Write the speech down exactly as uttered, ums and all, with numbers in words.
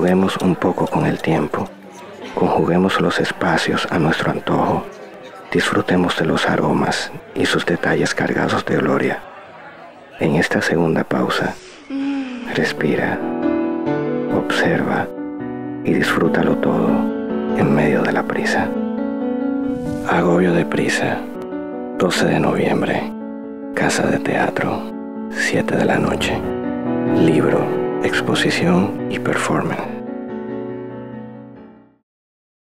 Juguemos un poco con el tiempo, conjuguemos los espacios a nuestro antojo, disfrutemos de los aromas y sus detalles cargados de gloria. En esta segunda pausa, respira, observa y disfrútalo todo en medio de la prisa. Agobio de prisa, doce de noviembre, Casa de Teatro, siete de la noche. Libro, exposición y performance.